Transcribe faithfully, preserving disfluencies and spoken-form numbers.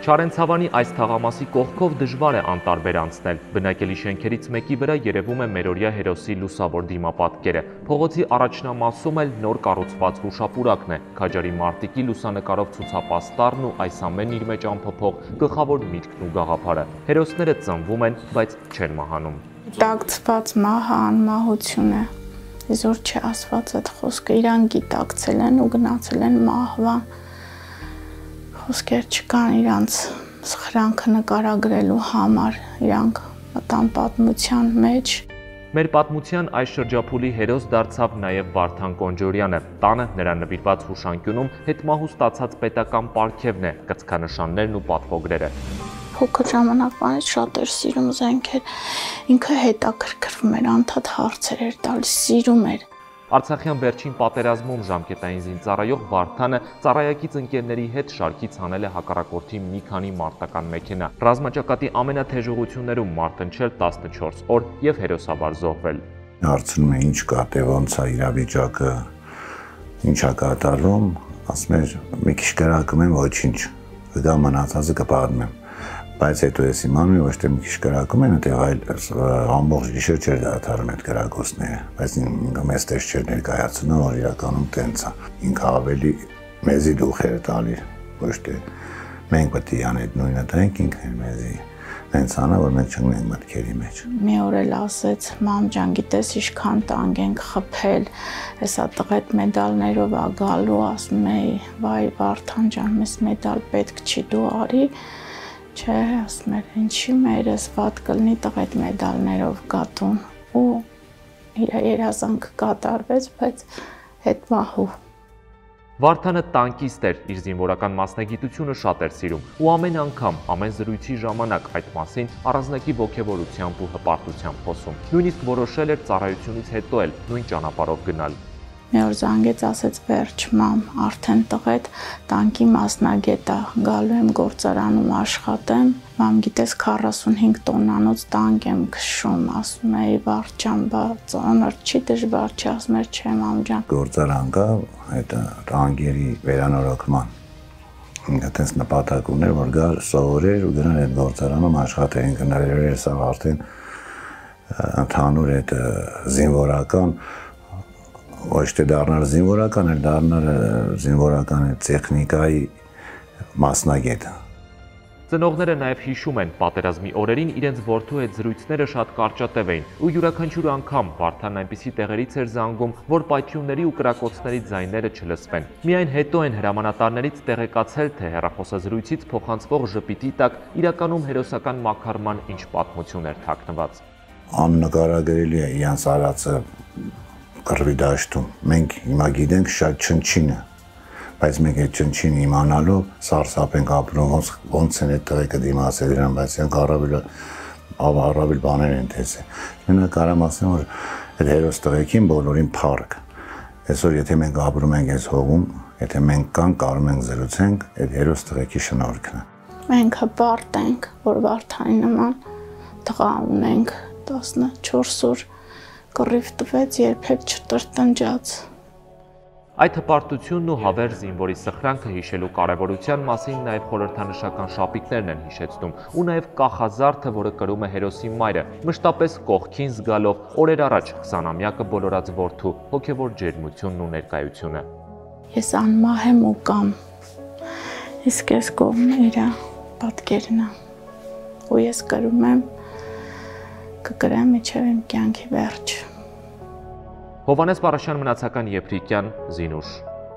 Չարենցավանի այս թաղամասի կողքով դժվար է անտարբեր անցնել։ Բնակելի շենքերից մեկի վրա երևում է մերօրյա հերոսի լուսավոր դիմապատկերը։ Փողոցի առաջնամասում էլ նոր կառուցված հուշապուրակն է։ Քաջարի մարտիկի լուսանկարով ցուցապաստառն ու այս ամենն իր մեջ ամփոփող գլխավոր միտքն ու գաղափարը։ Հերոսները ծնվում են, բայց չեն մահանում։ Գիտակցված մահը անմահություն է։ Իզուր չի ասված այդ խոսքը, իրան գիտակցել են ու գնացել են մահվան։ Խոսքեր չկան իրանց սխրանքը նկարագրելու համար, իրանք մտան պատմության մեջ։ Մեր պատմության այս շրջափուլի հերոս դարձավ նաև Վարդան Կոնջորյանը։ Տանը նրան նվիրված հուշանկյունում հետմահու ստացած պետական պարգևն է, կցքանշաններն ու պատվոգրերը։ Փոքր ժամանակվանից շատ էր սիրում զենքեր, ինքը հետաքրքրվում էր, անդադ հարցեր էր տալիս, սիրում էր։ Արցախյան վերջին պատերազմում ժամկետային զինծառայող Վարդանը ծառայակից ընկերների հետ շարքից հանել է հակառակորդի մի քանի մարտական մեքենա։ Ռազմաճակատի ամենաթեժողություններում մարտնչել տասնչորս օր եւ հերոսաբար զոհվել։ Հարցնում է ինչ կա, թե ոնց է իրավիճակը, ինչա կատարվում, ասում էր մի քիչ կրակում եմ, ոչինչ, դա մնացածը կպատմեմ։ Բայց հետո ես իմանում եմ, ոչ թե մի քիչ կրակում են, այդտեղ այլ ամբողջ գիշեր չէր դադարում այդ կրակոցները, բայց ինքը մեզ տես չէր ներկայացնում, որ իրականում տենց է։ Ինքը ավելի մեզի դուխեր տալի, ոչ թե մենք պետք է անենք նույնը տանք, ինքն էր մեզի տենց անա, որ մենք չընկնենք մտքերի մեջ։ Մի օր էլ ասեց, մամ ջան, գիտես ինչքան տանկ ենք խփել, հեսա տղետ մեդալներով ա գալու, ասում էի, վայ Վարդան ջան, մեզ մեդալ պետք չի, դու արի։ Չէ, ասում էր, ինչի մերս վատ կլնի տղետ մեդալներով գատուն ու իր երազանքը կատարվեց, բայց հետ մահու։ Վարդանը տանկիստ էր, իր զինվորական մասնագիտությունը շատ էր սիրում ու ամեն անգամ, ամեն զրույցի ժամանակ այդ մասին առանձնակի ոգևորությամբ ու հպարտությամբ խոսում։ Նույնիսկ որոշել էր ծառայությունից հետո էլ նույն ճանապարհով գնալ։ Մի օր զանգեց, ասեց վերջ մամ, արդեն տղետ տանկի մասնագետ է, գալու եմ գործարանում աշխատեմ, մամ գիտես քառասունհինգ տոննանոց տանկ եմ քշում, ասում էի Վարդ ջան, բա ծանր չի, դժվար չի, ասում էր չէ մամ ջան։ Գործարան կա այդ տանկերի վերանորոգման։ Ինքը տես նպատակ ուներ, որ գա սովորեր ու գնար այդ գործարանում աշխատել, ինքը ներեր էր սա արդեն ընդհանուր այդ զինվորական ոչ թե դառնալ զինվորական, այլ դառնալ զինվորական տեխնիկայի մասնագետ։ Ծնողները նաև հիշում են, պատերազմի օրերին իրենց որդու հետ զրույցները շատ կարճատև էին ու յուրաքանչյուր անգամ Վարդանն այնպիսի տեղերից էր զանգում, որ պայթյունների ու կրակոցների ձայները չլսվեն։ Միայն հետո են հրամանատարներից տեղեկացել, թե հեռախոսազրույցից փոխանցվող ժպիտի տակ իրականում հերոսական մաքարման ինչ պատմություն էր թաքնված։ Աննկարագրելի է իրանց արածը կռվի դաշտում։ Մենք հիմա գիտենք շատ չնչինը, բայց մենք այդ չնչինը իմանալով սարսափ ենք ապրում, ոնց են այդ տղեկը դիմացել իրան, բայց իրանք առավել առավել բաներ են տեսել։ Մենակ կարամ ասեմ, որ այդ հերոս տղեկին բոլորին փառք։ Այսօր եթե մենք ապրում ենք այս հողում, եթե մենք կան կարում ենք զրուցենք, այդ հերոս տղեկի շնորհքն է։ Մենք հպարտ ենք, որ Վարդանի նման տղա ունենք, տասնչորս օր կռիվ տվեց, երբեք չտրտնջաց։ Այդ հպարտությունն ու հավերժ զինվորի սխրանքը հիշելու կարևորության մասին նաև խորհրդանշական շապիկներն են հիշեցնում ու նաև կախազարդը, որը կրում է հերոսի մայրը, մշտապես կողքին զգալով օրեր առաջ քսանամյակը բոլորած որդու հոգևոր ջերմությունն ու ներկայությունը։ Ես անմահ եմ ու կամ, իսկ ես կողմն իրա պատկերն է, ու ես կրում եմ, կկրեմ իջև իմ կյանքի վերջ։ Հովհաննես Պարաշյան, Մնացական Եփրիկյան, Զինուշ։